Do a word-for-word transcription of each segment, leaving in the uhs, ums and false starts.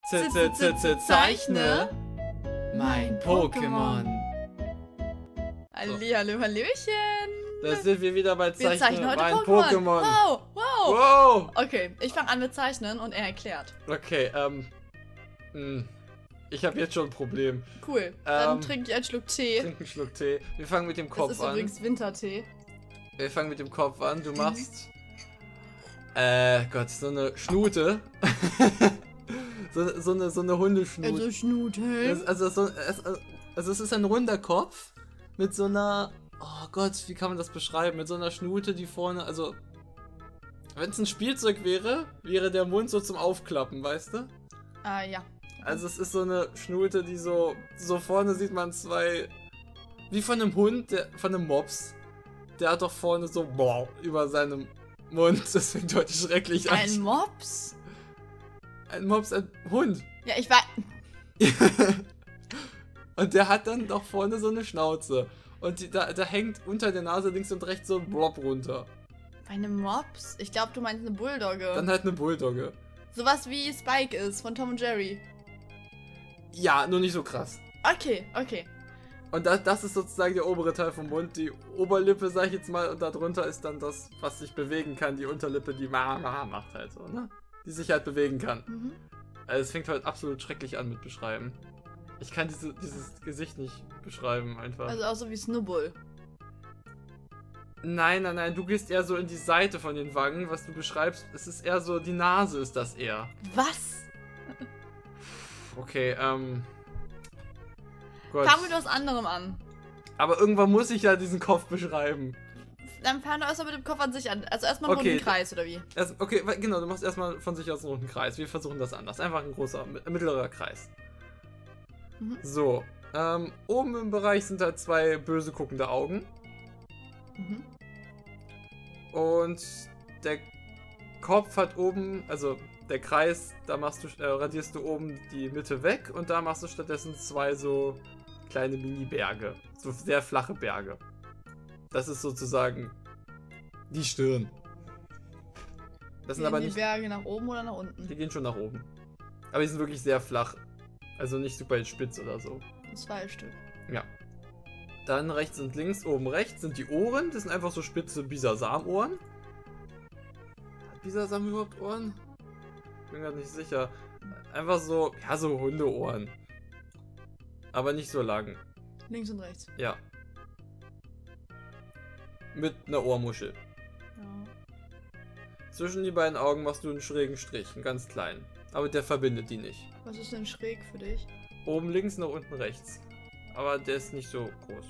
Z Z Z Z Zeichne mein Pokémon. Hallihallo, Hallöchen. Da sind wir wieder bei Zeichne, wir zeichnen heute mein Pokémon. Pokémon. Wow, wow. Wow. Okay, ich fange an mit Zeichnen und er erklärt. Okay, ähm. Mh, ich habe jetzt schon ein Problem. Cool, dann Ähm, trinke ich einen Schluck Tee. Trink einen Schluck Tee. Wir fangen mit dem Kopf Das ist an. übrigens Wintertee. Wir fangen mit dem Kopf an. Du machst. Äh, Gott, so eine Schnute. so, so, eine, so eine Hundeschnute. Also Schnute. Das, also, so, es, also es ist ein runder Kopf mit so einer, oh Gott, wie kann man das beschreiben? Mit so einer Schnute, die vorne, also wenn es ein Spielzeug wäre, wäre der Mund so zum Aufklappen, weißt du? Ah, ja. Also es ist so eine Schnute, die so, so vorne sieht man zwei, wie von einem Hund, der, von einem Mops, der hat doch vorne so, boah, über seinem Mund, das fängt heute schrecklich an. Ein Mops? Ein Mops, ein Hund. Ja, ich weiß. Und der hat dann doch vorne so eine Schnauze. Und die, da, da hängt unter der Nase links und rechts so ein Blob runter. Eine Mops? Ich glaube, du meinst eine Bulldogge. Dann halt eine Bulldogge. Sowas wie Spike ist von Tom und Jerry. Ja, nur nicht so krass. Okay, okay. Und das, das ist sozusagen der obere Teil vom Mund. Die Oberlippe, sag ich jetzt mal, und darunter ist dann das, was sich bewegen kann. Die Unterlippe, die ma ma macht halt so, ne? Die sich halt bewegen kann. Mhm. Also es fängt halt absolut schrecklich an mit Beschreiben. Ich kann diese, dieses Gesicht nicht beschreiben, einfach. Also auch so wie Snubbull. Nein, nein, nein, du gehst eher so in die Seite von den Wangen, was du beschreibst. Es ist eher so, die Nase ist das eher. Was? Okay, ähm... Gott. Fangen wir mit was anderem an. Aber irgendwann muss ich ja diesen Kopf beschreiben. Dann fangen wir erstmal mit dem Kopf an sich an. Also erstmal einen Okay. runden Kreis, oder wie? Erst, okay, genau, du machst erstmal von sich aus einen runden Kreis. Wir versuchen das anders. Einfach ein großer, mittlerer Kreis. Mhm. So, ähm, oben im Bereich sind halt zwei böse guckende Augen. Mhm. Und der Kopf hat oben, also der Kreis, da machst du, äh, radierst du oben die Mitte weg und da machst du stattdessen zwei so kleine Mini-Berge. So sehr flache Berge. Das ist sozusagen die Stirn. Das sind Gehen aber die nicht. Berge nach oben oder nach unten? Die gehen schon nach oben. Aber die sind wirklich sehr flach. Also nicht super spitz oder so. Zwei Stück. Ja. Dann rechts und links, oben rechts sind die Ohren. Das sind einfach so spitze Bisasam-Ohren. Hat Bisasam überhaupt Ohren? Ich bin gerade nicht sicher. Einfach so, ja, so Hundeohren. Aber nicht so lang. Links und rechts. Ja. Mit einer Ohrmuschel. Ja. Zwischen die beiden Augen machst du einen schrägen Strich, einen ganz kleinen. Aber der verbindet die nicht. Was ist denn schräg für dich? Oben links, nach unten rechts. Aber der ist nicht so groß.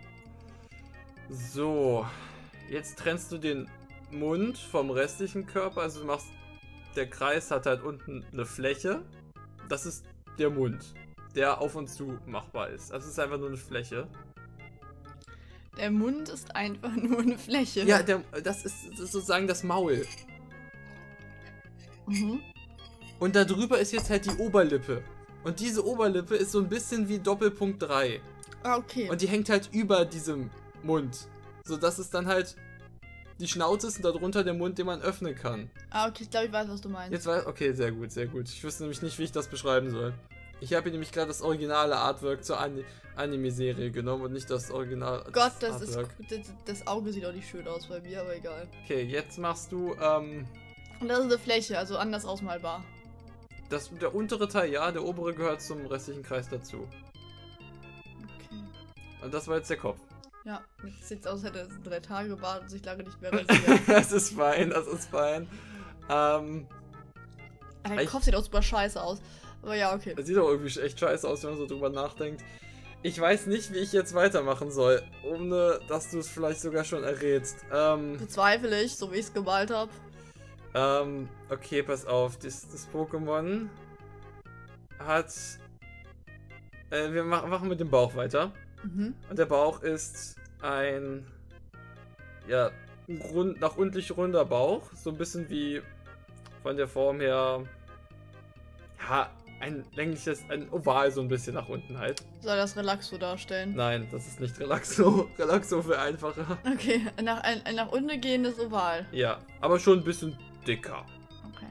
So. Jetzt trennst du den Mund vom restlichen Körper. Also du machst, der Kreis hat halt unten eine Fläche. Das ist der Mund, der auf und zu machbar ist. Also es ist einfach nur eine Fläche. Der Mund ist einfach nur eine Fläche. Ja, der, das, ist, das ist sozusagen das Maul. Mhm. Und da drüber ist jetzt halt die Oberlippe. Und diese Oberlippe ist so ein bisschen wie Doppelpunkt drei. Ah, okay. Und die hängt halt über diesem Mund. So dass es dann halt die Schnauze ist und darunter der Mund, den man öffnen kann. ah, okay, ich glaube, ich weiß, was du meinst. Jetzt war. Okay, sehr gut, sehr gut. Ich wüsste nämlich nicht, wie ich das beschreiben soll. Ich habe hier nämlich gerade das originale Artwork zur An Anime-Serie genommen und nicht das Original. Gott, das Artwork. ist. Das, das Auge sieht auch nicht schön aus bei mir, aber egal. Okay, jetzt machst du, ähm. Und das ist eine Fläche, also anders ausmalbar. Das, der untere Teil, ja, der obere gehört zum restlichen Kreis dazu. Okay. Und das war jetzt der Kopf. Ja, jetzt sieht es aus, als hätte er drei Tage gewartet und sich lange nicht mehr rasiert. Das ist fein, das ist fein. Ähm. Der Ich- Kopf sieht auch super scheiße aus. Aber ja, okay. Das sieht auch irgendwie echt scheiße aus, wenn man so drüber nachdenkt. Ich weiß nicht, wie ich jetzt weitermachen soll, ohne dass du es vielleicht sogar schon errätst. Ähm, Bezweifle ich, so wie ich es gemalt habe. ähm, okay, pass auf. Das, das Pokémon hat... Äh, wir mach, machen mit dem Bauch weiter. Mhm. Und der Bauch ist ein... Ja, ein rund, nach unten runder Bauch. So ein bisschen wie von der Form her... Ja, ein längliches, ein Oval so ein bisschen nach unten halt. Soll das Relaxo darstellen? Nein, das ist nicht Relaxo. Relaxo für einfacher. Okay, nach, ein, ein nach unten gehendes Oval. Ja, aber schon ein bisschen dicker. Okay.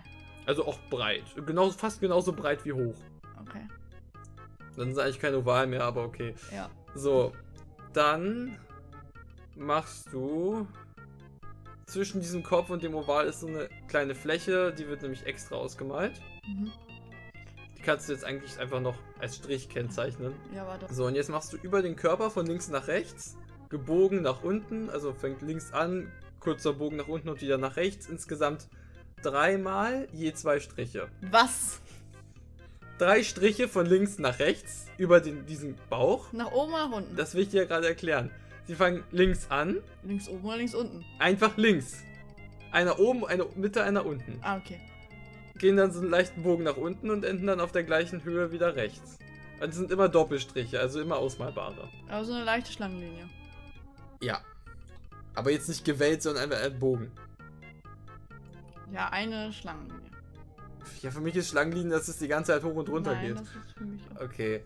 Also auch breit. Genauso, fast genauso breit wie hoch. Okay. Dann ist eigentlich kein Oval mehr, aber okay. Ja. So, dann machst du zwischen diesem Kopf und dem Oval ist so eine kleine Fläche, die wird nämlich extra ausgemalt. Mhm. Die kannst du jetzt eigentlich einfach noch als Strich kennzeichnen. Ja, warte. So, und jetzt machst du über den Körper von links nach rechts, gebogen nach unten, also fängt links an, kurzer Bogen nach unten und wieder nach rechts, insgesamt dreimal je zwei Striche. Was? Drei Striche von links nach rechts über den, diesen Bauch. Nach oben oder nach unten? Das will ich dir gerade erklären. Sie fangen links an. Links oben oder links unten? Einfach links. Einer oben, eine Mitte, einer unten. Ah, okay. Gehen dann so einen leichten Bogen nach unten und enden dann auf der gleichen Höhe wieder rechts. Also das sind immer Doppelstriche, also immer ausmalbare. Aber so eine leichte Schlangenlinie. Ja. Aber jetzt nicht gewellt, sondern einfach ein Bogen. Ja, eine Schlangenlinie. Ja, für mich ist Schlangenlinien, dass es die ganze Zeit hoch und runter Nein, geht. das ist für mich auch. Okay.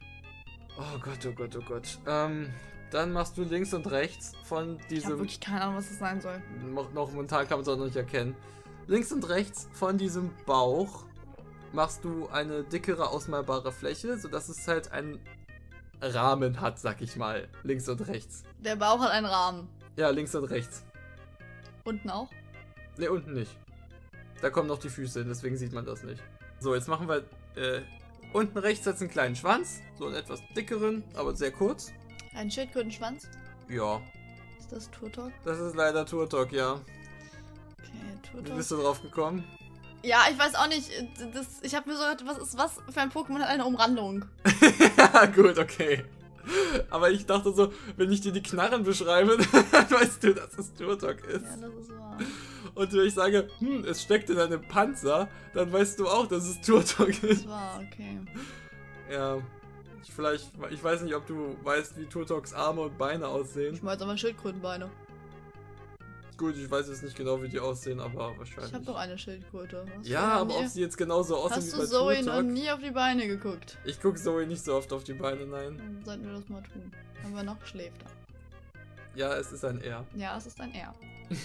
Oh Gott, oh Gott, oh Gott. Ähm, dann machst du links und rechts von Ich habe diesem... wirklich keine Ahnung, was das sein soll. Noch, noch momentan kann man es auch noch nicht erkennen. Links und rechts von diesem Bauch machst du eine dickere ausmalbare Fläche, sodass es halt einen Rahmen hat, sag ich mal. Links und rechts. Der Bauch hat einen Rahmen. Ja, links und rechts. Unten auch? Ne, unten nicht. Da kommen noch die Füße hin, deswegen sieht man das nicht. So, jetzt machen wir äh, unten rechts jetzt einen kleinen Schwanz. So einen etwas dickeren, aber sehr kurz. Ein Schildkrötenschwanz? Ja, Ist das Turtok? das ist leider Turtok, ja. Okay, Wie Turtok. bist du drauf gekommen? Ja, ich weiß auch nicht. Das, ich habe mir so gedacht, was ist was für ein Pokémon hat eine Umrandung? Ja, gut, okay. Aber ich dachte so, wenn ich dir die Knarren beschreibe, dann weißt du, dass es Turtok ist. Ja, das ist wahr. Und wenn ich sage, hm, es steckt in einem Panzer, dann weißt du auch, dass es Turtok Das ist. war okay. Ja, ich vielleicht, ich weiß nicht, ob du weißt, wie Turtoks Arme und Beine aussehen. Ich meine jetzt aber Schildkrötenbeine. Gut, ich weiß jetzt nicht genau, wie die aussehen, aber wahrscheinlich. Ich habe doch eine Schildkröte. Hast Ja, du noch aber nie- ob sie jetzt genauso aussehen Hast wie du bei Zoe noch Turtok? nie auf die Beine geguckt? Ich gucke Zoe nicht so oft auf die Beine, nein. Dann sollten wir das mal tun. Aber noch schläft er. Ja, es ist ein R. Ja, es ist ein R.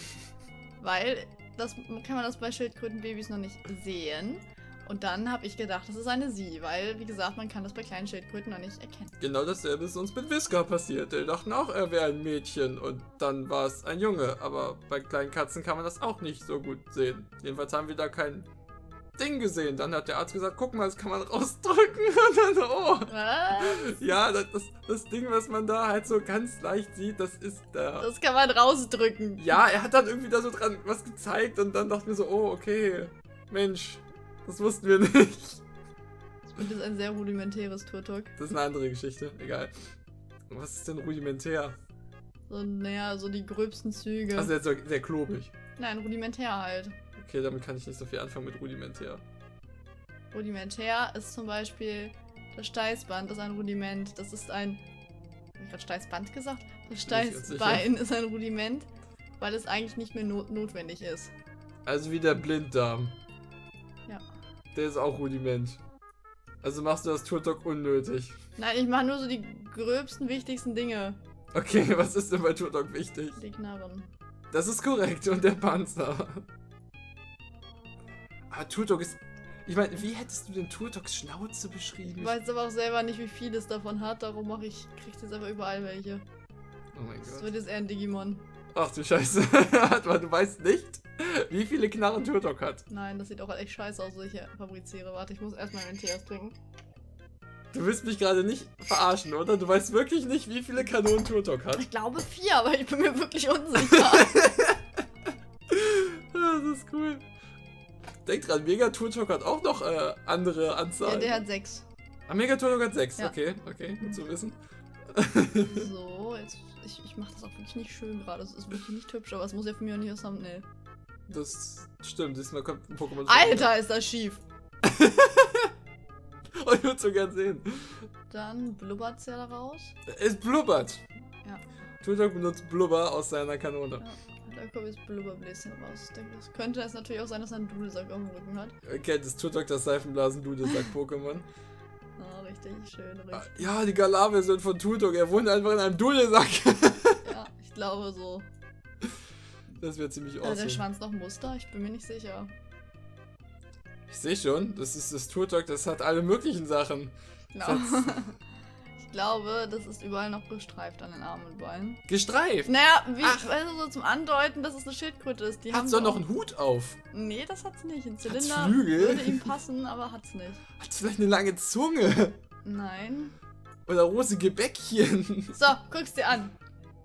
Weil, das kann man das bei Schildkrötenbabys noch nicht sehen. Und dann habe ich gedacht, das ist eine Sie, weil, wie gesagt, man kann das bei kleinen Schildkröten noch nicht erkennen. Genau dasselbe ist uns mit Whisker passiert. Die dachten auch, er wäre ein Mädchen und dann war es ein Junge. Aber bei kleinen Katzen kann man das auch nicht so gut sehen. Jedenfalls haben wir da kein Ding gesehen. Dann hat der Arzt gesagt, guck mal, das kann man rausdrücken. Und dann so, oh. Was? Ja, das, das, das Ding, was man da halt so ganz leicht sieht, das ist da. Das kann man rausdrücken. Ja, er hat dann irgendwie da so dran was gezeigt und dann dachten wir so, oh, okay, Mensch, das wussten wir nicht. Das ist ein sehr rudimentäres Turtok. Das ist eine andere Geschichte, egal. Was ist denn rudimentär? So, naja, so die gröbsten Züge. Also jetzt so sehr klobig. Nein, rudimentär halt. Okay, damit kann ich nicht so viel anfangen mit rudimentär. Rudimentär ist zum Beispiel das Steißband, das ist ein Rudiment. Das ist ein. Habe ich gerade Steißband gesagt? Das Bin ich ganz Steißbein ist ein Rudiment, weil es eigentlich nicht mehr not notwendig ist. Also wie der Blinddarm. Ja. Der ist auch Rudiment. Also machst du das Turtok unnötig. Nein, ich mache nur so die gröbsten, wichtigsten Dinge. Okay, was ist denn bei Turtok wichtig? Die Knarren. Das ist korrekt und der Panzer. Aber Turtok ist... Ich meine, wie hättest du den Turtoks Schnauze beschrieben? Ich weiß aber auch selber nicht, wie viel es davon hat, darum mache ich, kriegst jetzt aber überall welche. Oh mein Das Gott. wird jetzt eher ein Digimon. Ach du Scheiße. Warte mal, du weißt nicht, wie viele Knarren Turtok hat. Nein, das sieht auch echt scheiße aus, was ich hier fabriziere. Warte, ich muss erstmal meinen Tee austrinken. Du willst mich gerade nicht verarschen, oder? Du weißt wirklich nicht, wie viele Kanonen Turtok hat. Ich glaube vier, aber ich bin mir wirklich unsicher. Das ist cool. Denk dran, Mega Turtok hat auch noch äh, andere Ja, Anzahlen. der hat sechs. Ah, Mega Turtok hat sechs. Ja. Okay, okay, gut zu wissen. So, jetzt. Ich, ich mache das auch wirklich nicht schön gerade. Es ist wirklich nicht hübsch, aber es muss ja für mich auch nicht das Thumbnail. Das stimmt, diesmal kommt ein Pokémon. Alter, ist das schief! Oh, ich würde so gern sehen. Dann blubbert's ja da raus. Es blubbert. Ja. Turtok benutzt Blubber aus seiner Kanone. Ja, da kommt jetzt Blubberbläschen raus. Ich denke, das könnte es natürlich auch sein, dass er einen Dudelsack auf dem Rücken hat. Kennt das Turtok das Seifenblasen-Dudelsack-Pokémon? Ah, richtig schön, Ah, richtig. Ja, die Galar-Version von Turtok. Er wohnt einfach in einem Dudelsack. Ja, ich glaube so. Das wäre ziemlich Hat der awesome. Schwanz noch Muster? Ich bin mir nicht sicher. Ich sehe schon, das ist das Turtok, das hat alle möglichen Sachen. Genau. Das hat Ich glaube, das ist überall noch gestreift an den Armen und Beinen. gestreift. Naja, wie, Ach. also so zum Andeuten, dass es eine Schildkröte ist. Die Hat haben so so noch einen Hut auf. Nee, das hat's nicht. Ein Hat's Zylinder Flügel? würde ihm passen, aber hat's nicht. Hat vielleicht eine lange Zunge. Nein. Oder rosige Bäckchen. So, guck's dir an.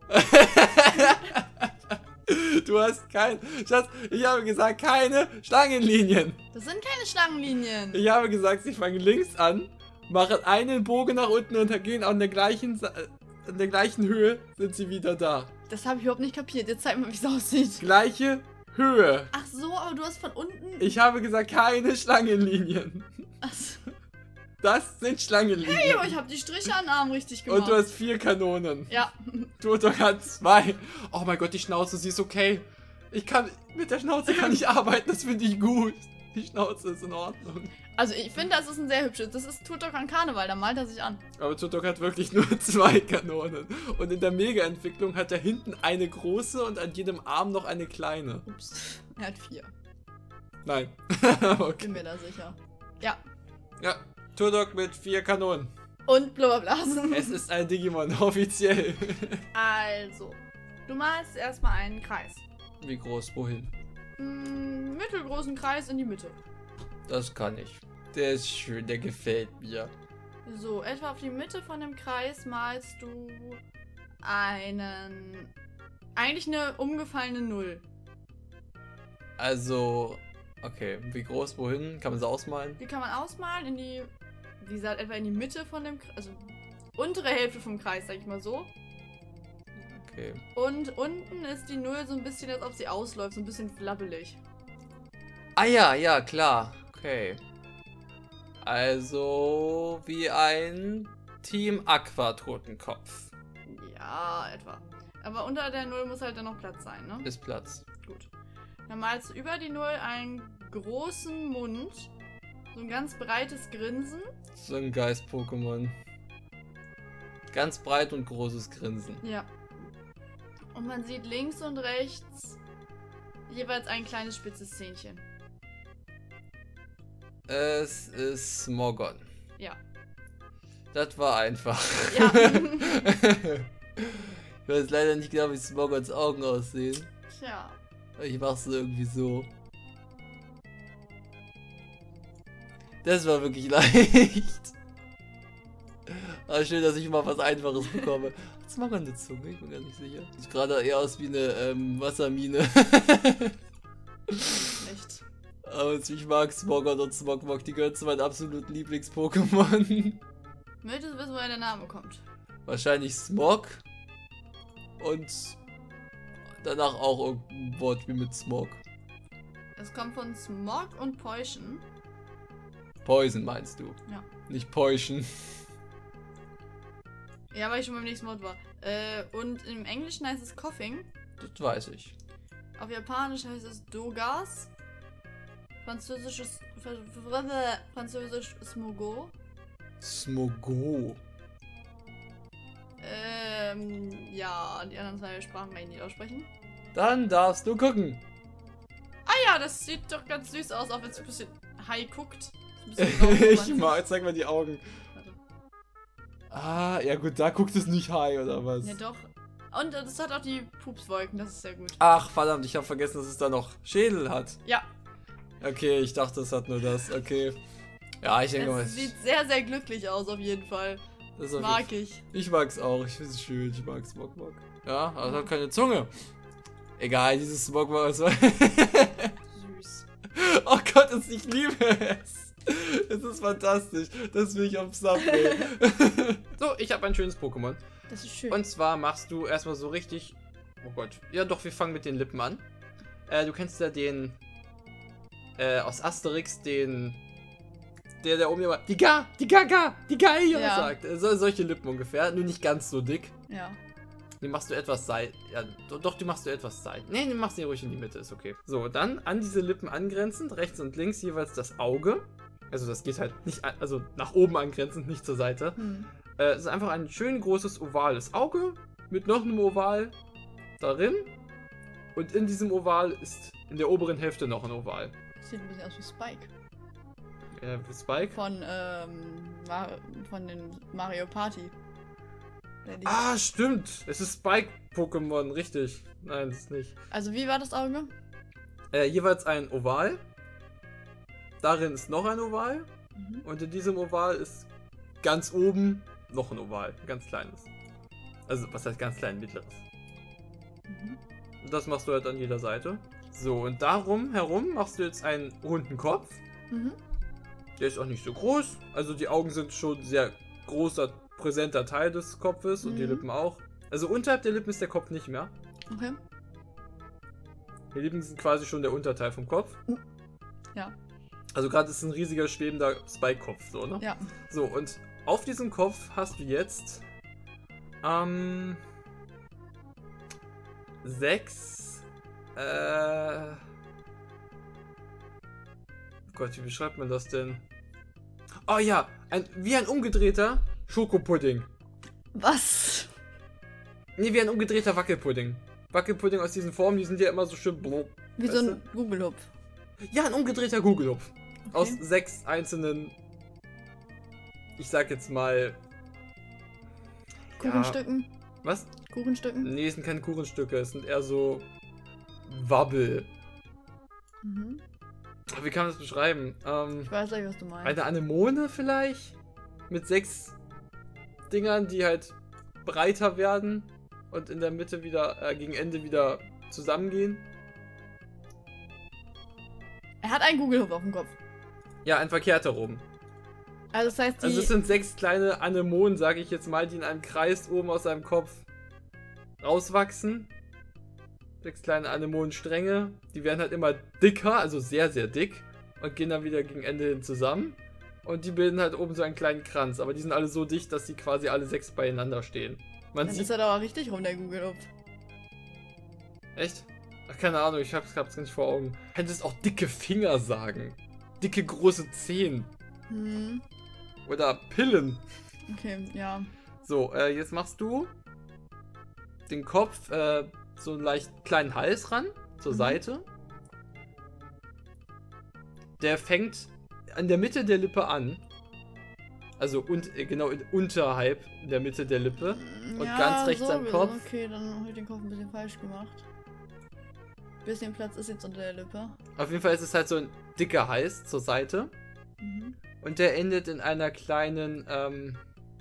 Du hast kein... Schatz, ich habe gesagt, keine Schlangenlinien. Das sind keine Schlangenlinien. Ich habe gesagt, sie fangen links an, machen einen Bogen nach unten und gehen an der gleichen, Sa- an der gleichen Höhe, sind sie wieder da. Das habe ich überhaupt nicht kapiert. Jetzt zeig mal, wie es aussieht. Gleiche Höhe. Ach so, aber du hast von unten... Ich habe gesagt, keine Schlangenlinien. Ach so. Das sind Schlangenlinien. Hey, aber ich habe die Striche an den Arm richtig gemacht. Und du hast vier Kanonen. Ja. Turtok hat zwei. Oh mein Gott, die Schnauze, sie ist okay. Ich kann, mit der Schnauze kann ich arbeiten, das finde ich gut. Die Schnauze ist in Ordnung. Also ich finde, das ist ein sehr hübsches. Das ist Turtok an Karneval, da malt er sich an. Aber Turtok hat wirklich nur zwei Kanonen. Und in der Mega-Entwicklung hat er hinten eine große und an jedem Arm noch eine kleine. Ups. Er hat vier. Nein. Okay. Bin mir da sicher. Ja. Ja, Turtok mit vier Kanonen. Und Blubberblasen. Es ist ein Digimon, offiziell. Also, du malst erstmal einen Kreis. Wie groß, wohin? Hm, mittelgroßen Kreis in die Mitte. Das kann ich. Der ist schön, der gefällt mir. So, etwa auf die Mitte von dem Kreis malst du einen... Eigentlich eine umgefallene Null. Also, okay, wie groß, wohin? Kann man sie ausmalen? Die kann man ausmalen in die, wie gesagt, etwa in die Mitte von dem Kreis, also untere Hälfte vom Kreis, sag ich mal so. Okay. Und unten ist die Null so ein bisschen, als ob sie ausläuft, so ein bisschen flabbelig. Ah ja, ja, klar. Okay. Also wie ein Team Aqua Totenkopf. Ja, etwa. Aber unter der Null muss halt dann noch Platz sein, ne? Ist Platz. Gut. Dann malst du über die Null einen großen Mund, so ein ganz breites Grinsen. So ein Geist-Pokémon. Ganz breit und großes Grinsen. Ja. Und man sieht links und rechts jeweils ein kleines spitzes Zähnchen. Es ist Smogon. Ja. Das war einfach. Ja. Ich weiß leider nicht genau, wie Smogons Augen aussehen. Tja. Ich mach's irgendwie so. Das war wirklich leicht. Aber schön, dass ich mal was Einfaches bekomme. Hat Smogon eine Zunge? Ich bin gar nicht sicher. Sieht gerade eher aus wie eine ähm, Wassermine. Echt. Aber ich mag Smogon und Smogmog. Die gehören zu meinen absoluten Lieblings-Pokémon. Möchtest du wissen, woher der Name kommt? Wahrscheinlich Smog. Und danach auch irgendein Wort wie mit Smog. Es kommt von Smog und Poison. Poison meinst du? Ja. Nicht Poison. Ja, weil ich schon beim nächsten Wort war. Äh, und im Englischen heißt es Coughing. Das weiß ich. Auf Japanisch heißt es Dogas. Französisches. Französisch Smogo. Smogo. Ähm, ja, die anderen zwei Sprachen kann ich nicht aussprechen. Dann darfst du gucken. Ah ja, das sieht doch ganz süß aus, auch wenn es ein bisschen high guckt. Ein bisschen Ich mag, zeig mal die Augen. Warte. Ah, ja gut, da guckt es nicht high oder was? Ja doch. Und äh, das hat auch die Pupswolken, das ist sehr gut. Ach, verdammt, ich habe vergessen, dass es da noch Schädel hat. Ja. Okay, ich dachte, es hat nur das. Okay. Ja, ich denke mal. Es sieht sehr, sehr glücklich aus, auf jeden Fall. Das Das mag ich. Ich mag's auch, ich find's schön, ich mag Smogmog. Ja, aber es hat keine Zunge. Egal, dieses Smogmog ist. Süß. Oh Gott, ich liebe es. Es ist fantastisch. Das will ich auf Subway. So, ich habe ein schönes Pokémon. Das ist schön. Und zwar machst du erstmal so richtig. Oh Gott. Ja, doch, wir fangen mit den Lippen an. Äh, du kennst ja den. Äh, aus Asterix, den. Der, der oben immer. Die Ga, die Gaga, die Gaia Ja. sagt. Äh, so, solche Lippen ungefähr. Nur nicht ganz so dick. Ja. Die machst du etwas seit. Ja, do- doch, die machst du etwas seit. Nee, die machst du ruhig in die Mitte, ist okay. So, dann an diese Lippen angrenzend, rechts und links jeweils das Auge. Also das geht halt nicht, an, also nach oben angrenzend, nicht zur Seite. Hm. Äh, es ist einfach ein schön großes ovales Auge mit noch einem Oval darin. Und in diesem Oval ist in der oberen Hälfte noch ein Oval. Sieht ein bisschen aus wie Spike. Äh, Spike? Von, ähm, Mar von den Mario Party. Der die- Ah, stimmt. Es ist Spike-Pokémon, richtig. Nein, das ist nicht. Also wie war das Auge? Äh, jeweils ein Oval. Darin ist noch ein Oval. Mhm. Und in diesem Oval ist ganz oben noch ein Oval. Ein ganz kleines. Also, was heißt ganz klein? Mittleres. Mhm. Und das machst du halt an jeder Seite. So, und darum herum machst du jetzt einen runden Kopf. Mhm. Der ist auch nicht so groß. Also die Augen sind schon ein sehr großer, präsenter Teil des Kopfes und die Mhm. Lippen auch. Also unterhalb der Lippen ist der Kopf nicht mehr. Okay. Die Lippen sind quasi schon der Unterteil vom Kopf. Ja. Also gerade ist ein riesiger, schwebender Spike-Kopf, so, ne? Ja. So, und auf diesem Kopf hast du jetzt ähm, sechs äh, oh Gott, wie beschreibt man das denn? Oh ja, ein, wie ein umgedrehter Schokopudding. Was? Nee, wie ein umgedrehter Wackelpudding. Wackelpudding aus diesen Formen, die sind ja immer so schön blub. Wie Weißt so ein Google-Hupf. Ja, ein umgedrehter Gugelhupf. Okay. Aus sechs einzelnen, ich sag jetzt mal... Kuchenstücken? Ja, was? Kuchenstücken? Nee, es sind keine Kuchenstücke, es sind eher so Wabbel. Mhm. Wie kann man das beschreiben? Ähm, Ich weiß nicht, was du meinst. eine Anemone vielleicht? Mit sechs Dingern, die halt breiter werden und in der Mitte wieder, äh, gegen Ende wieder zusammengehen. Er hat einen Google-Hupf auf dem Kopf. Ja, ein verkehrter rum. Also das heißt, die... Also es sind sechs kleine Anemonen, sage ich jetzt mal, die in einem Kreis oben aus seinem Kopf rauswachsen. Sechs kleine Anemonenstränge. Die werden halt immer dicker, also sehr, sehr dick. Und gehen dann wieder gegen Ende hin zusammen. Und die bilden halt oben so einen kleinen Kranz. Aber die sind alle so dicht, dass die quasi alle sechs beieinander stehen. Man Dann sieht... ist er doch richtig rum, der Google-Hupf. Echt? Ach, keine Ahnung, ich hab's, hab's nicht vor Augen. Könntest auch dicke Finger sagen. Dicke, große Zehen. Hm. Oder Pillen. Okay, ja. So, äh, jetzt machst du den Kopf, äh, so einen leicht kleinen Hals ran, zur Mhm. Seite. Der fängt an der Mitte der Lippe an. Also und, äh, genau in, unterhalb der Mitte der Lippe. Und ja, ganz rechts so am wie- Kopf. Okay, dann habe ich den Kopf ein bisschen falsch gemacht. Bisschen Platz ist jetzt unter der Lippe. Auf jeden Fall ist es halt so ein dicker Hals zur Seite. Mhm. Und der endet in einer kleinen, ähm,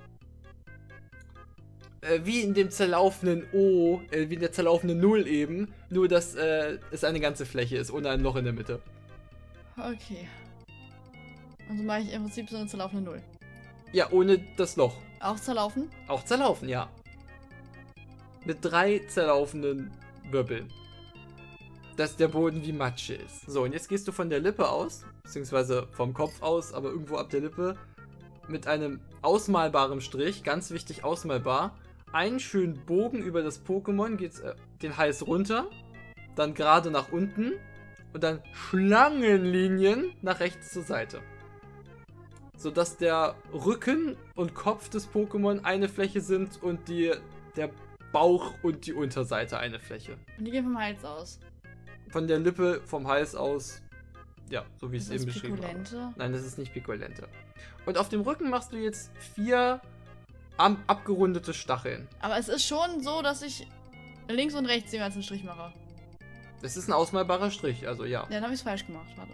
äh, wie in dem zerlaufenden O, äh, wie in der zerlaufenden Null eben, nur dass äh, es eine ganze Fläche ist, ohne ein Loch in der Mitte. Okay. Also mache ich im Prinzip so eine zerlaufende Null. Ja, ohne das Loch. Auch zerlaufen? Auch zerlaufen, ja. Mit drei zerlaufenden Wirbeln. Dass der Boden wie Matsche ist. So, und jetzt gehst du von der Lippe aus, beziehungsweise vom Kopf aus, aber irgendwo ab der Lippe, mit einem ausmalbaren Strich, ganz wichtig ausmalbar, einen schönen Bogen über das Pokémon, geht äh, den Hals runter, dann gerade nach unten und dann Schlangenlinien nach rechts zur Seite. Sodass der Rücken und Kopf des Pokémon eine Fläche sind und die, der Bauch und die Unterseite eine Fläche. Und die gehen vom Hals aus. Von der Lippe, vom Hals aus, ja, so wie ich es Ist eben das beschrieben habe. Pikolente? Nein, das ist nicht Pikolente. Und auf dem Rücken machst du jetzt vier am, abgerundete Stacheln. Aber es ist schon so, dass ich links und rechts jeweils einen Strich mache. Das ist ein ausmalbarer Strich, also ja. Ja, dann habe ich es falsch gemacht. Warte.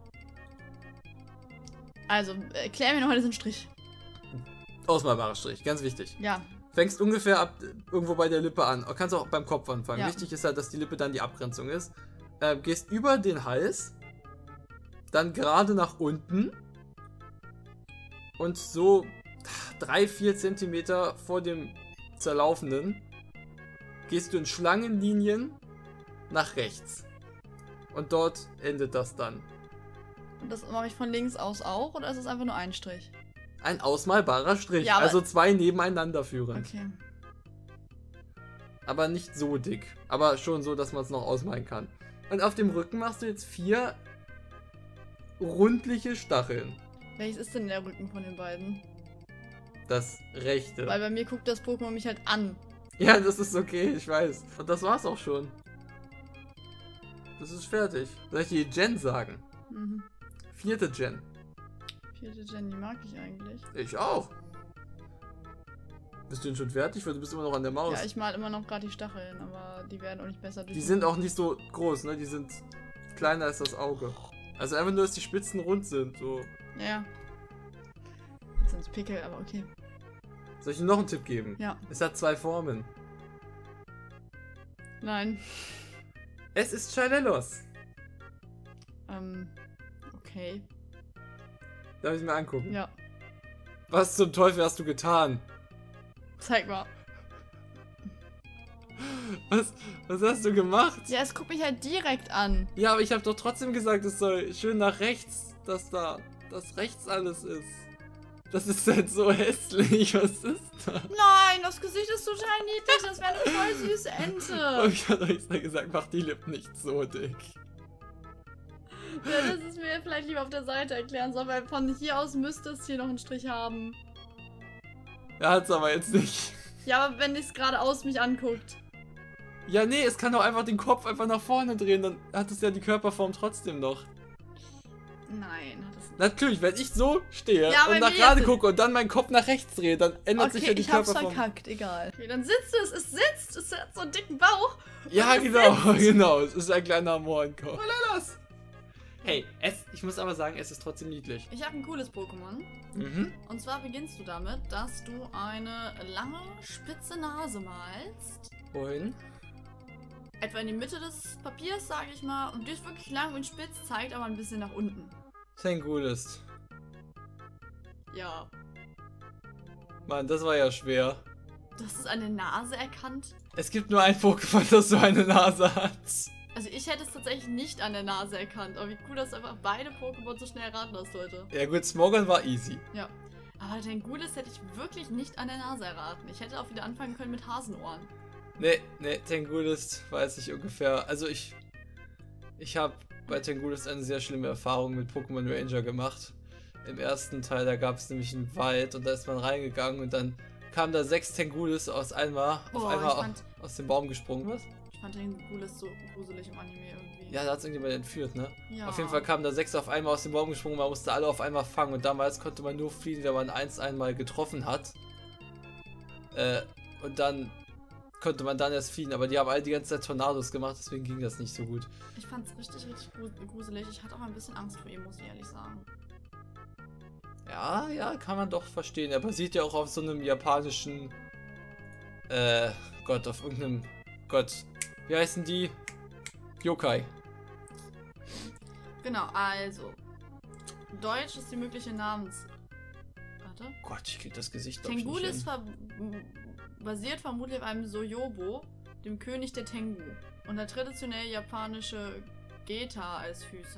Also, erklär mir nochmal diesen Strich. Ausmalbarer Strich, ganz wichtig. Ja. Fängst ungefähr ab irgendwo bei der Lippe an. Kannst auch beim Kopf anfangen. Ja. Wichtig ist halt, dass die Lippe dann die Abgrenzung ist. Äh, gehst über den Hals, dann gerade nach unten und so drei, vier Zentimeter vor dem Zerlaufenden gehst du in Schlangenlinien nach rechts. Und dort endet das dann. Und das mache ich von links aus auch, oder ist es einfach nur ein Strich? Ein ausmalbarer Strich, Ja, aber- also zwei nebeneinander führend. Okay. Aber nicht so dick. Aber schon so, dass man es noch ausmalen kann. Und auf dem Rücken machst du jetzt vier rundliche Stacheln. Welches ist denn der Rücken von den beiden? Das rechte. Weil bei mir guckt das Pokémon mich halt an. Ja, das ist okay, ich weiß. Und das war's auch schon. Das ist fertig. Soll ich die Gen sagen? Mhm. Vierte Gen. Vierte Gen, die mag ich eigentlich. Ich auch. Bist du denn schon fertig? Weil du bist immer noch an der Maus. Ja, ich mal immer noch gerade die Stacheln, aber die werden auch nicht besser durch. Die sind auch nicht so groß, ne? Die sind kleiner als das Auge. Also einfach nur, dass die Spitzen rund sind, so. Ja, ja. Jetzt sind's Pickel, aber okay. Soll ich dir noch einen Tipp geben? Ja. Es hat zwei Formen. Nein. Es ist Chalelos. Ähm, okay. Darf ich mir angucken? Ja. Was zum Teufel hast du getan? Zeig mal. Was, was hast du gemacht? Ja, es guckt mich halt direkt an. Ja, aber ich habe doch trotzdem gesagt, es soll schön nach rechts, dass da, dass rechts alles ist. Das ist halt so hässlich. Was ist das? Nein, das Gesicht ist total niedlich. Das wäre eine voll süße Ente. Und ich hatte euch extra gesagt, mach die Lippen nicht so dick. Ja, das ist mir vielleicht lieber auf der Seite erklären soll, weil von hier aus müsste es hier noch einen Strich haben. Er hat's aber jetzt nicht. Ja, aber wenn es geradeaus mich anguckt. Ja, nee, es kann doch einfach den Kopf einfach nach vorne drehen, dann hat es ja die Körperform trotzdem noch. Nein, hat es nicht. Natürlich, wenn ich so stehe Ja, bei und nach mir gerade ist- gucke und dann meinen Kopf nach rechts drehe, dann ändert sich Okay, ja die ich hab's Körperform. verkackt, egal. Okay, dann sitzt es, es sitzt, es hat so einen dicken Bauch. Ja, Und es genau, genau. Es ist ein kleiner Mohrenkopf. Was? Hey, es, ich muss aber sagen, es ist trotzdem niedlich. Ich habe ein cooles Pokémon. Mhm. Und zwar beginnst du damit, dass du eine lange, spitze Nase malst. Wohin? Etwa in die Mitte des Papiers, sage ich mal. Und die ist wirklich lang und spitz, zeigt aber ein bisschen nach unten. Tangulist. Ja. Mann, das war ja schwer. Du hast es an der Nase erkannt. Es gibt nur ein Pokémon, das so eine Nase hat. Also ich hätte es tatsächlich nicht an der Nase erkannt. Aber wie cool, dass du einfach beide Pokémon so schnell erraten hast, Leute. Ja gut, Smogon war easy. Ja. Aber den Gules hätte ich wirklich nicht an der Nase erraten. Ich hätte auch wieder anfangen können mit Hasenohren. Nee, nee, Tangulist weiß ich ungefähr. Also ich. Ich habe bei Tangulist eine sehr schlimme Erfahrung mit Pokémon Ranger gemacht. Im ersten Teil, da gab es nämlich einen Wald und da ist man reingegangen und dann kamen da sechs Tangulist aus einmal, auf Oh, einmal ich fand- au- aus dem Baum gesprungen. Was? Ich fand den Gules so gruselig im Anime irgendwie. Ja, da hat es irgendjemand entführt, ne? Ja. Auf jeden Fall kamen da sechs auf einmal aus dem Baum gesprungen, man musste alle auf einmal fangen und damals konnte man nur fliehen, wenn man eins einmal getroffen hat. Äh, und dann konnte man dann erst fliehen, aber die haben alle die ganze Zeit Tornados gemacht, deswegen ging das nicht so gut. Ich fand's richtig, richtig grus- gruselig. Ich hatte auch ein bisschen Angst vor ihm, muss ich ehrlich sagen. Ja, ja, kann man doch verstehen. Er basiert ja auch auf so einem japanischen, äh, Gott, auf irgendeinem, Gott, wie heißen die? Yokai. Genau, also. Deutsch ist die mögliche Namens... Warte. Gott, ich krieg das Gesicht glaub ich, nicht Tengulis hin. ver basiert vermutlich auf einem Soyobo, dem König der Tengu. Und der traditionell japanische Geta als Füße.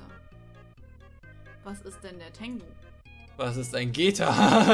Was ist denn der Tengu? Was ist ein Geta?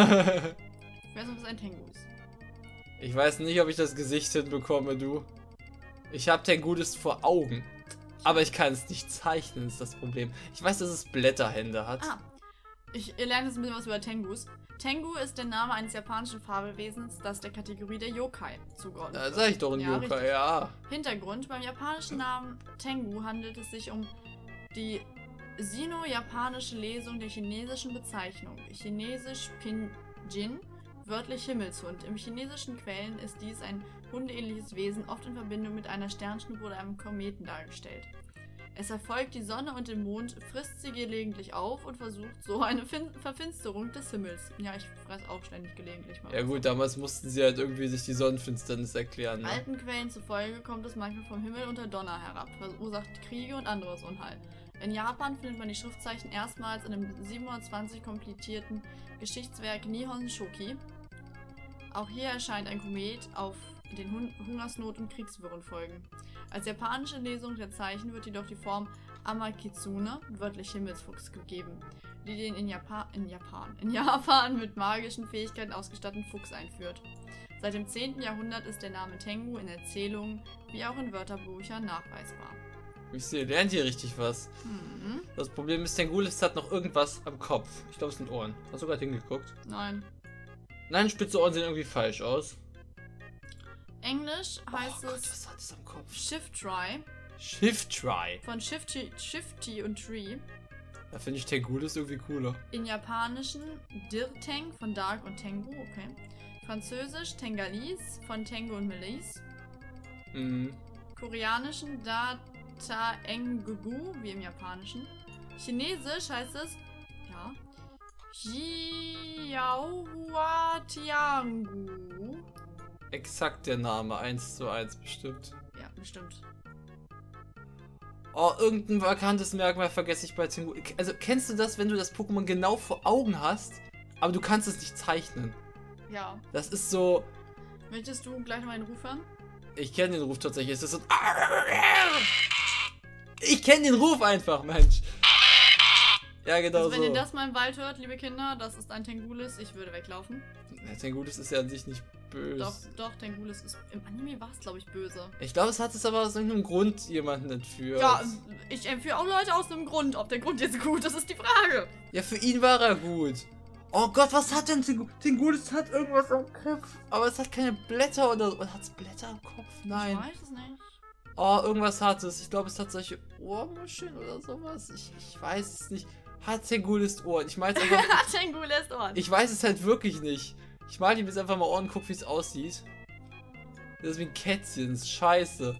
Ich weiß nicht, was ein Tengu ist. Ich weiß nicht, ob ich das Gesicht hinbekomme, du. Ich habe Tangulist vor Augen. Aber ich kann es nicht zeichnen, ist das Problem. Ich weiß, dass es Blätterhände hat. Ah, ich lerne jetzt ein bisschen was über Tengus. Tengu ist der Name eines japanischen Fabelwesens, das der Kategorie der Yokai zugeordnet Da wird. sag ich doch ein Ja, Yokai, richtig. ja. Hintergrund: Beim japanischen Namen Tengu handelt es sich um die sino-japanische Lesung der chinesischen Bezeichnung. Chinesisch Pinjin, wörtlich Himmelshund. Im chinesischen Quellen ist dies ein hundeähnliches Wesen, oft in Verbindung mit einer Sternschnuppe oder einem Kometen dargestellt. Es verfolgt die Sonne und den Mond, frisst sie gelegentlich auf und versucht so eine fin Verfinsterung des Himmels. Ja, ich fress auch ständig gelegentlich mal. Ja was. gut, damals mussten sie halt irgendwie sich die Sonnenfinsternis erklären. Ne? Alten Quellen zufolge kommt es manchmal vom Himmel unter Donner herab, verursacht Kriege und anderes Unheil. In Japan findet man die Schriftzeichen erstmals in dem siebenhundertzwanzig komplettierten Geschichtswerk Nihon Shoki. Auch hier erscheint ein Komet, auf den Hun Hungersnot und Kriegswirren folgen. Als japanische Lesung der Zeichen wird jedoch die Form Amakitsune, wörtlich Himmelsfuchs, gegeben, die den in, Japa in Japan in Japan mit magischen Fähigkeiten ausgestatteten Fuchs einführt. Seit dem zehnten Jahrhundert ist der Name Tengu in Erzählungen wie auch in Wörterbüchern nachweisbar. Ich sehe, lernt hier richtig was. Mhm. Das Problem ist, Tangulist hat noch irgendwas am Kopf. Ich glaube, es sind Ohren. Hast du gerade hingeguckt? Nein. Nein, spitze Ohren sehen irgendwie falsch aus. Englisch heißt oh Gott, es was hat es am Kopf? Shift Try, Shift Try. von Shifty, Shifty und Tree. Da finde ich Tengulis irgendwie cooler. In Japanischen Dirteng von Dark und Tengu, okay. Französisch Tengalis von Tengu und Melis. Mhm. Koreanischen Data Engugu, wie im Japanischen. Chinesisch heißt es, ja, Jiaohua Tiangu. Exakt der Name, eins zu eins bestimmt. Ja, bestimmt. Oh, irgendein markantes Merkmal vergesse ich bei Tengu. Also, kennst du das, wenn du das Pokémon genau vor Augen hast, aber du kannst es nicht zeichnen? Ja. Das ist so... Möchtest du gleich noch einen Ruf hören? Ich kenne den Ruf tatsächlich. Es ist so... Ich kenne den Ruf einfach, Mensch. Ja, genau also, wenn so. ihr das mal im Wald hört, liebe Kinder, das ist ein Tengulis, ich würde weglaufen. Ja, Tengulis ist ja an sich nicht böse. Doch, doch, Tengulis ist... Im Anime war es, glaube ich, böse. Ich glaube, es hat es aber aus irgendeinem Grund jemanden entführt. Ja, ich empfehle auch Leute aus einem Grund. Ob der Grund jetzt gut ist, ist die Frage. Ja, für ihn war er gut. Oh Gott, was hat denn Tengulis? Tengulis hat irgendwas am Kopf. Aber es hat keine Blätter oder... Oder hat es Blätter am Kopf? Nein. Ich weiß es nicht. Oh, irgendwas hat es. Ich glaube, es hat solche Ohrmuscheln oder sowas. Ich, ich weiß es nicht. Hat Tengulis Ohren? Ich meine es einfach... Hat Tengulis Ohren. Ich weiß es halt wirklich nicht. Ich mal ihm jetzt einfach mal Ohren und guck, wie es aussieht. Das ist wie ein Kätzchen. Das ist scheiße.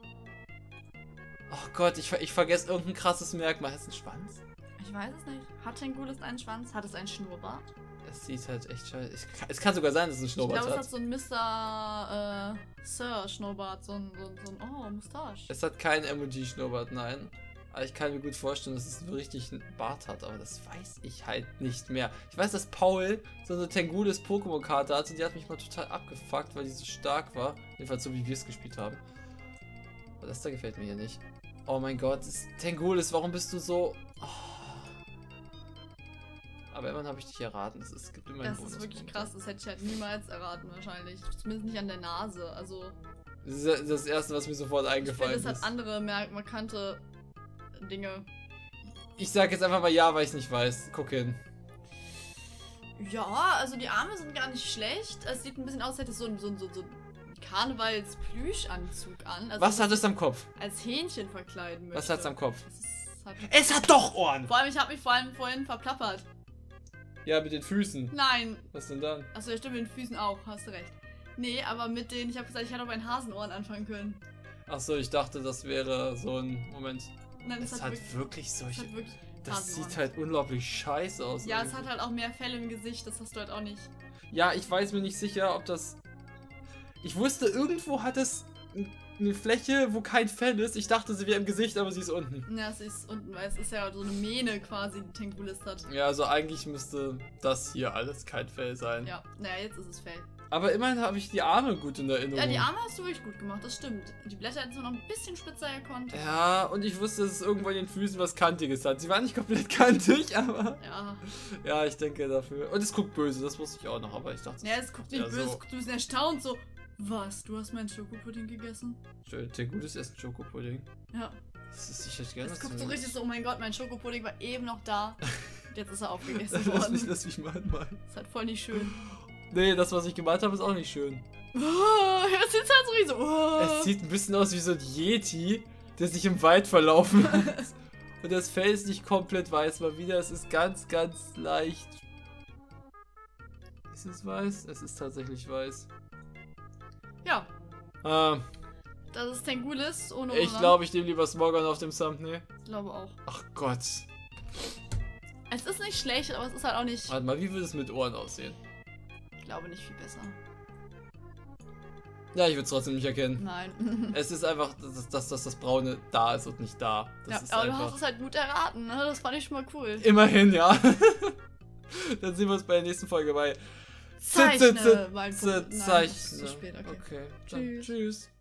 Oh Gott, ich, ich vergesse irgendein krasses Merkmal. Hat es einen Schwanz? Ich weiß es nicht. Hat Tengulis einen Schwanz? Hat es einen Schnurrbart? Es sieht halt echt scheiße. Ich, es kann sogar sein, dass es einen Ich Schnurrbart glaube, es hat. hat so ein Mister Äh, Sir Schnurrbart. So ein, so ein, so ein oh, Mustache. Es hat keinen Emoji-Schnurrbart, nein. Aber ich kann mir gut vorstellen, dass es richtig einen Bart hat, aber das weiß ich halt nicht mehr. Ich weiß, dass Paul so eine Tengulis Pokémon-Karte hatte, die hat mich mal total abgefuckt, weil die so stark war. Jedenfalls so, wie wir es gespielt haben. Aber das da gefällt mir hier nicht. Oh mein Gott, das Tengulis, warum bist du so... Oh. Aber immerhin habe ich dich erraten. Es, ist, es gibt immer einen Das ist wirklich Bonuspunkt. krass. Das hätte ich halt niemals erraten, wahrscheinlich. Zumindest nicht an der Nase. Also, Das ist das Erste, was mir sofort ich eingefallen finde, es ist. hat andere merk- markante Dinge. Ich sag jetzt einfach mal ja, weil ich nicht weiß. Guck hin. Ja, also die Arme sind gar nicht schlecht. Es sieht ein bisschen aus, als hätte es so ein, so ein, so ein so ein Karnevals-Plüschanzug an. Also Was hat es am Kopf? als Hähnchen verkleiden möchte. Was hat's am Kopf? Es, ist, hat, Es hat doch Ohren! vor allem, ich habe mich vor allem vorhin verplappert. Ja, mit den Füßen. Nein. Was denn dann? Achso, ja stimmt, mit den Füßen auch, hast du recht. Nee, aber mit den, ich habe gesagt, ich hätte auch bei den Hasenohren anfangen können. Achso, ich dachte, das wäre so ein Moment. Nein, Es es hat wirklich, wirklich es solche. hat wirklich Das Hasenohren. sieht halt unglaublich scheiße aus. Ja, es irgendwie. hat halt auch mehr Felle im Gesicht, das hast du halt auch nicht. Ja, ich weiß mir nicht sicher, ob das. Ich wusste, irgendwo hat es eine Fläche, wo kein Fell ist. Ich dachte, sie wäre im Gesicht, aber sie ist unten. Ja, es ist unten, weil es ist ja so eine Mähne quasi, die Tengulis hat. Ja, also eigentlich müsste das hier alles kein Fell sein. Ja, naja, jetzt ist es Fell. Aber immerhin habe ich die Arme gut in Erinnerung. Ja, die Arme hast du wirklich gut gemacht, das stimmt. Die Blätter hätten so noch ein bisschen spitzer gekonnt. Ja, und ich wusste, dass es irgendwo in den Füßen was Kantiges hat. Sie war nicht komplett kantig, aber. Ja. Ja, ich denke dafür. Und es guckt böse, das wusste ich auch noch, aber ich dachte. Ja, es guckt nicht Ja, böse, so. es guckt ein bisschen erstaunt, so. Was? Du hast meinen Schokopudding gegessen? Schön, der gutes Essen Schokopudding. Ja. Das ist sicher gerne. Es guckt so richtig so, oh mein Gott, mein Schokopudding war eben noch da. Und jetzt ist er aufgegessen Lass mich, worden. lass mich mal mal. Ist halt voll nicht schön. Nee, das, was ich gemalt habe, ist auch nicht schön. Oh, jetzt sitzt halt so richtig so. Oh. Es sieht ein bisschen aus wie so ein Yeti, der sich im Wald verlaufen hat. Und das Fell ist nicht komplett weiß, mal wieder. Es ist ganz, ganz leicht. Ist es weiß? Es ist tatsächlich weiß. Ja, Ähm, das ist Tengulis ohne ich Ohren. glaube, ich nehme lieber Smogon auf dem Thumbnail. Ich glaube auch. Ach Gott. Es ist nicht schlecht, aber es ist halt auch nicht. Warte mal, wie würde es mit Ohren aussehen? Ich glaube nicht viel besser. Ja, ich würde es trotzdem nicht erkennen. Nein. Es ist einfach, dass, dass, dass das Braune da ist und nicht da. Das Ja, ist aber du einfach. hast es halt gut erraten, ne? Das fand ich schon mal cool. Immerhin, ja. Dann sehen wir uns bei der nächsten Folge bei Zeichne Z- Z- mal Z- Nein, das ist Zeichne. zu spät, okay. Okay, dann Tschüss. tschüss.